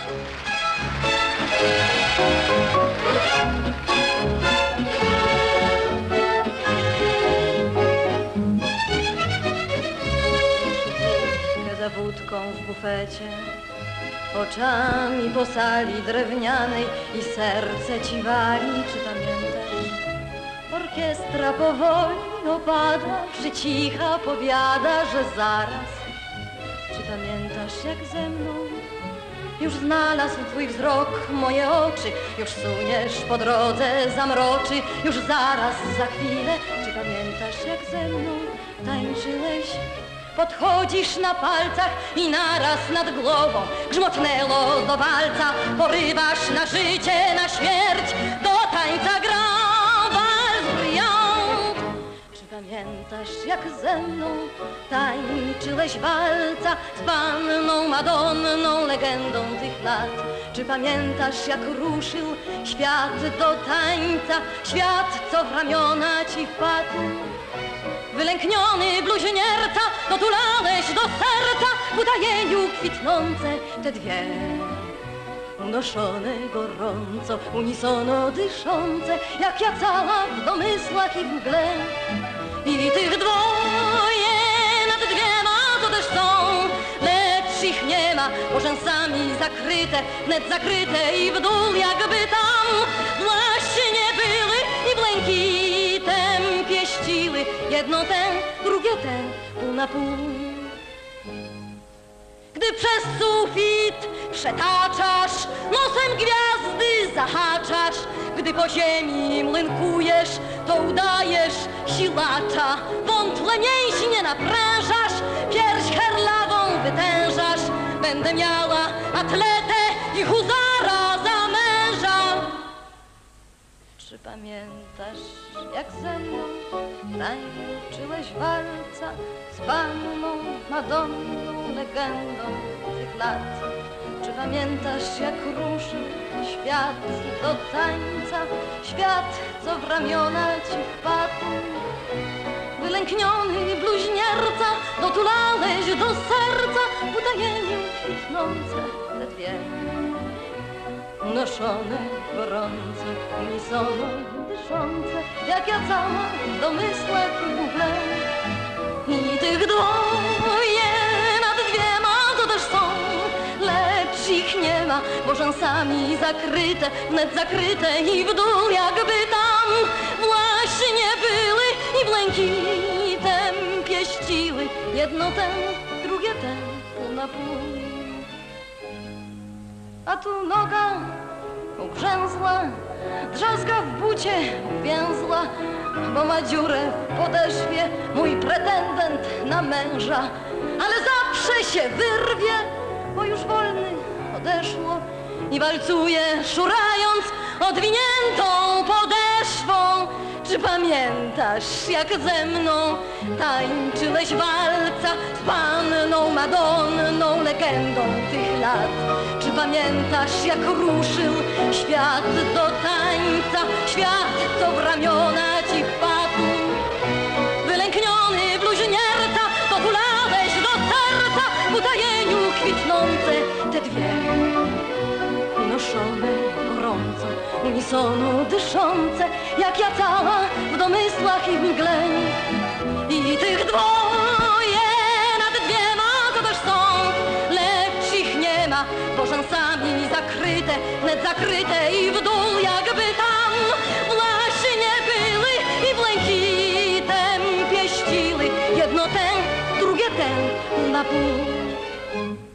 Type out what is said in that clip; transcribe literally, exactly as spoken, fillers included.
Za wódką w bufecie, oczami po sali drewnianej i serce ci wali, czy pamiętasz? Orkiestra powoli opada, przycicha, powiada, że zaraz. Czy pamiętasz, jak ze mną już znalazł twój wzrok moje oczy? Już suniesz po drodze, zamroczy, już zaraz, za chwilę. Czy pamiętasz, jak ze mną tańczyłeś? Podchodzisz na palcach i naraz nad głową grzmotnęło do walca. Porywasz na życie, na śmierć, do tańca gra wals brylant. Czy pamiętasz, jak ze mną tańczyłeś walca z panną Madonną, legendą tych lat? Czy pamiętasz, jak ruszył świat do tańca, świat, co w ramiona ci wpadł? Wylękniony bluźnierca, dotulałeś do serca w utajeniu kwitnące te dwie unoszone gorąco, unisono dyszące, jak ja cała w domysłach i w mgle. I tych dwoje nad dwiema to też są, lecz ich nie ma, bo rzęsami zakryte, wnet zakryte i w dół jakby tam właśnie były i błękitem pieściły. Jedno ten, drugie ten, pół na pół. Gdy przez sufit przetaczasz, nosem gwiazdy zahaczasz, gdy po ziemi młynkujesz, to udajesz silacza. Wątle mięśnie naprężasz, pierś herlawą wytężasz. Będę miała atletę i huzara za męża. Czy pamiętasz, jak ze mną tańczyłeś walca z panną Madonną, legendą tych lat? Czy pamiętasz, jak ruszył świat do tańca, świat, co w ramiona ci wpadł? Wylękniony bluźnierca, dotulałeś do serca w utajeniu kwitnące te dwie unoszone gorąco, unisono dyszące, jak ja cała w domysłach i w mgle. I tych dwoje nad dwiema to też są, lecz ich nie ma, bo rzęsami zakryte, wnet zakryte i w dół jakby tam właśnie były i błękitem pieściły. Jedno ten, drugie ten, pół na pół. A tu noga ugrzęzła, drzazga w bucie uwięzła, bo ma dziurę w podeszwie mój pretendent na męża. Ale zawsze się wyrwie, bo już wolny odeszło i walcuje, szurając odwiniętą podeszwą. Czy pamiętasz, jak ze mną tańczyłeś walca z panną Madonną, legendą tych lat? Czy pamiętasz, jak ruszył świat do tańca, świat, co w ramiona ci wpadł? Wylękniony bluźnierca, dotulałeś do serca w utajeniu kwitnące te dwie unoszone gorąco, unisono dyszące, jak ja cała w domysłach i w mgle. I tych dwoje nad dwiema to też są, lecz ich nie ma, bo rzęsami zakryte, wnet zakryte i w dół jakby tam właśnie były i błękitem pieściły. Jedno ten, drugie ten, pół na pół.